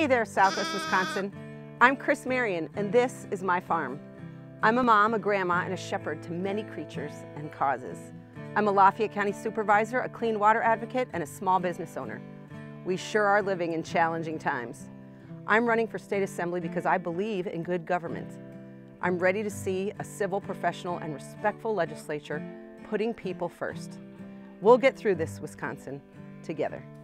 Hey there, Southwest Wisconsin. I'm Kriss Marion, and this is my farm. I'm a mom, a grandma, and a shepherd to many creatures and causes. I'm a Lafayette County supervisor, a clean water advocate, and a small business owner. We sure are living in challenging times. I'm running for state assembly because I believe in good government. I'm ready to see a civil, professional, and respectful legislature putting people first. We'll get through this, Wisconsin, together.